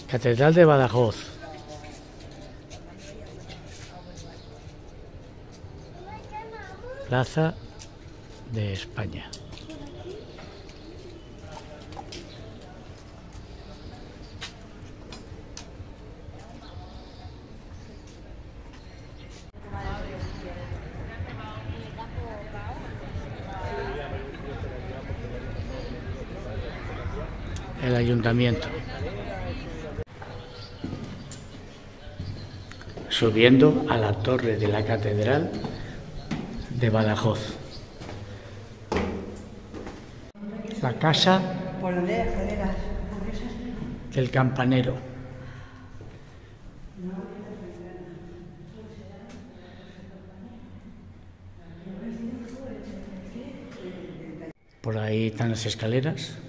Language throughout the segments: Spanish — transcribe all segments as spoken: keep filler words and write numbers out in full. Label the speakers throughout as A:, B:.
A: Catedral de Badajoz. Plaza de España. El ayuntamiento. Subiendo a la torre de la Catedral de Badajoz. La casa del campanero. Por ahí están las escaleras.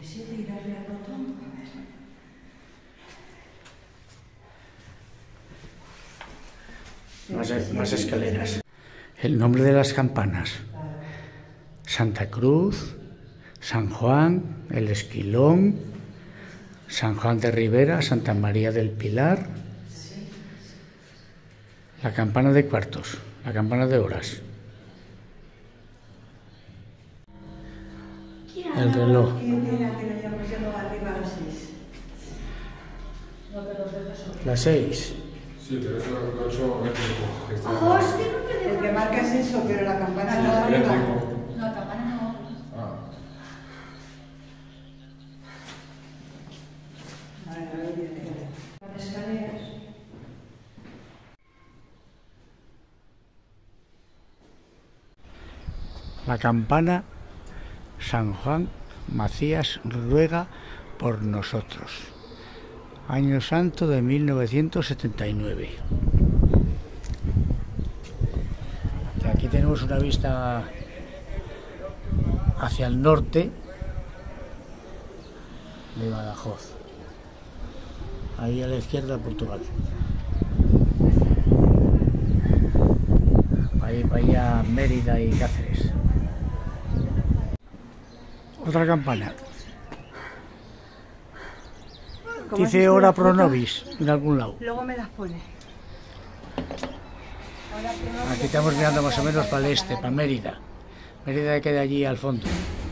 A: Más, más escaleras. El nombre de las campanas: Santa Cruz, San Juan, El Esquilón, San Juan de Ribera, Santa María del Pilar, la campana de cuartos, la campana de horas, el reloj. Las seis.
B: Sí, pero eso lo he hecho eléctrico.
C: Oh, es que no me
D: El que marca es eso, pero la campana
B: Sí,
D: no va arriba.
B: eléctrico.
C: No, la campana no.
B: Ah.
D: Vale, no lo entiendo. Las escaleras.
A: La campana San Juan Macías ruega por nosotros. Año santo de mil novecientos setenta y nueve. Aquí tenemos una vista hacia el norte de Badajoz. Ahí a la izquierda Portugal. Ahí para allá Mérida y Cáceres. Otra campana. Dice hora pro nobis en algún lado.
D: Luego me las pone.
A: Aquí estamos mirando más o menos para el este, para Mérida. Mérida queda allí al fondo.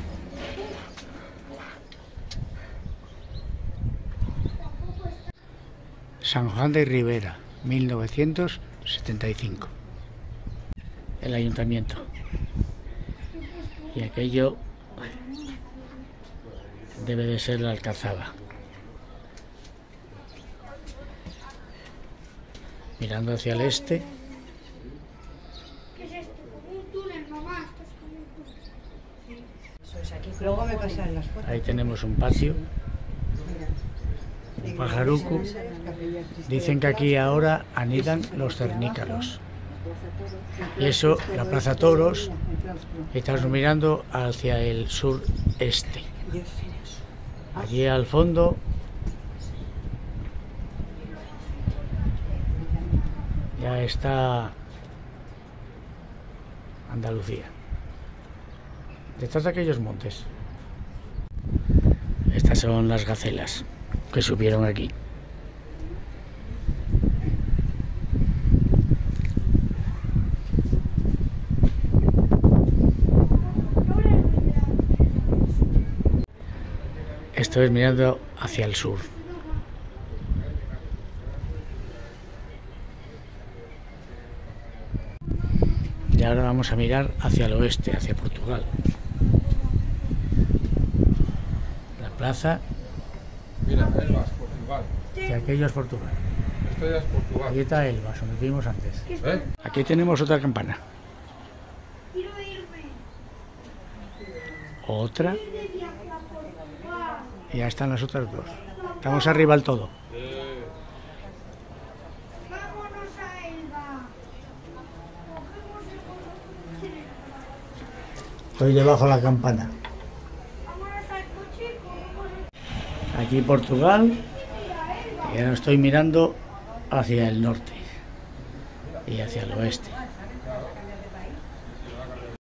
A: San Juan de Ribera, mil novecientos setenta y cinco. El ayuntamiento. Y aquello debe de ser la Alcazaba. Mirando hacia el este.
C: ¿Qué es esto? Como un túnel, mamá. Esto es como un túnel.
D: Eso es aquí. Luego me pasan las fotos.
A: Ahí tenemos un patio, un pajaruco. Dicen que aquí ahora anidan los cernícalos. Y eso, la Plaza Toros, estamos mirando hacia el sureste. Allí al fondo ya está Andalucía. Detrás de aquellos montes. Estas son las gacelas que subieron aquí. Estoy mirando hacia el sur. Y ahora vamos a mirar hacia el oeste, hacia Portugal. La plaza.
B: Mira, Elvas, Portugal.
A: Y aquello es Portugal.
B: Esto ya es Portugal.
A: Aquí está Elvas, donde vimos antes.
B: ¿Eh?
A: Aquí tenemos otra campana.
C: Quiero irme.
A: Otra.
C: Ir de viaje a Portugal.
A: Y ya están las otras dos. Estamos arriba del todo.
C: Vámonos a Elba. Cogemos el coche.
A: Estoy debajo de la campana.
C: Vámonos al coche. Cogemos el
A: Aquí Portugal.
C: coche a Elba.
A: Y ahora estoy mirando hacia el norte y hacia el oeste.